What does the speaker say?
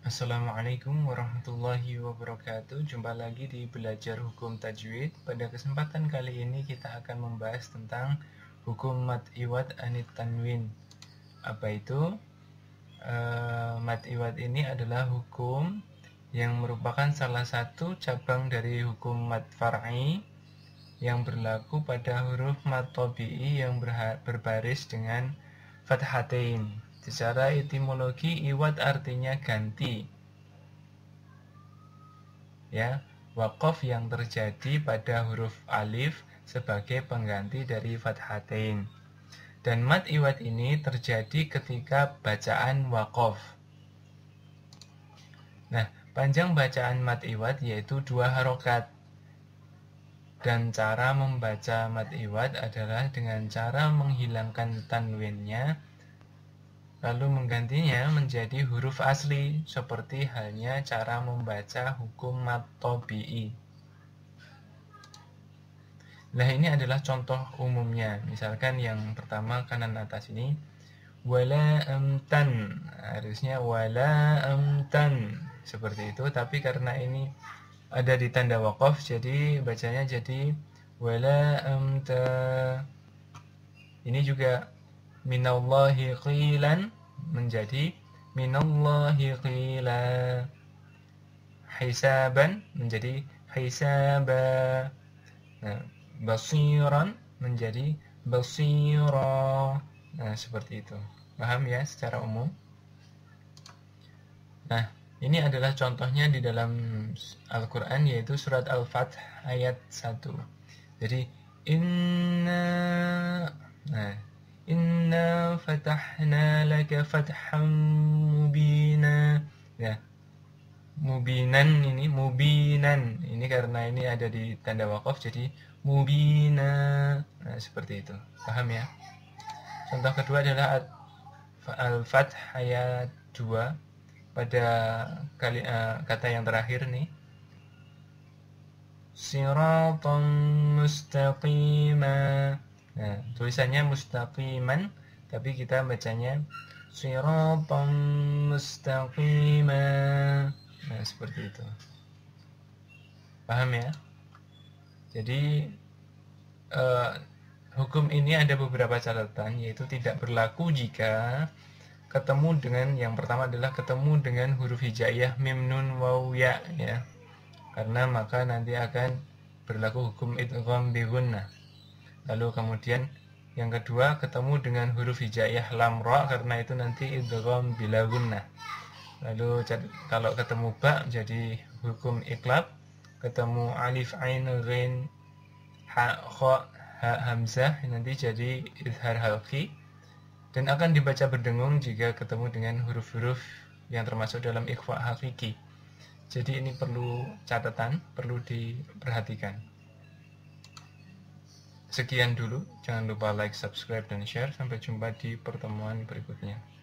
Assalamualaikum warahmatullahi wabarakatuh. Jumpa lagi di Belajar Hukum Tajwid. Pada kesempatan kali ini kita akan membahas tentang hukum mad iwad anit tanwin. Apa itu? Mad iwad ini adalah hukum yang merupakan salah satu cabang dari hukum mad far'i yang berlaku pada huruf mad tabi'i yang berbaris dengan fathatain. Secara etimologi, iwad artinya ganti. Ya, waqaf yang terjadi pada huruf alif sebagai pengganti dari fathatain. Dan mad iwad ini terjadi ketika bacaan waqaf. Nah, panjang bacaan mad iwad yaitu 2 harokat. Dan cara membaca mad iwad adalah dengan cara menghilangkan tanwinnya lalu menggantinya menjadi huruf asli, seperti halnya cara membaca hukum mad tabi'i. Nah, ini adalah contoh umumnya. Misalkan yang pertama kanan atas ini, wala amtan, harusnya wala amtan, seperti itu. Tapi karena ini ada di tanda waqaf, jadi bacanya jadi wala amta. Ini juga minallahi qilan menjadi minallahi qila. Hisaban menjadi hisaba. Nah, basiran menjadi basira. Nah, seperti itu. Paham ya secara umum? Nah, ini adalah contohnya di dalam Al-Quran, yaitu surat Al-Fath ayat 1. Jadi Inna fatahna laka fatham mubina. Ya, mubinan ini karena ini ada di tanda waqaf jadi mubina. Nah, seperti itu. Paham ya? Contoh kedua adalah Al-Fath ayat 2 pada kata yang terakhir nih. Siratan mustaqima. Nah, tulisannya mustaqiman, tapi kita bacanya siratan mustaqima. Nah, seperti itu. Paham ya? Jadi hukum ini ada beberapa catatan, yaitu tidak berlaku jika ketemu dengan, yang pertama adalah ketemu dengan huruf hijaiyah mim nun waw ya, ya. Karena maka nanti akan berlaku hukum idgham bi gunnah. Lalu kemudian yang kedua ketemu dengan huruf hijaiyah lam ra, karena itu nanti idgham bila gunnah. Lalu kalau ketemu ba jadi hukum iqlab, ketemu alif ain ghain ha kha ha hamzah nanti jadi izhar halqi, dan akan dibaca berdengung jika ketemu dengan huruf-huruf yang termasuk dalam ikhfa hakiki. Jadi ini perlu catatan, perlu diperhatikan. Sekian dulu, jangan lupa like, subscribe, dan share. Sampai jumpa di pertemuan berikutnya.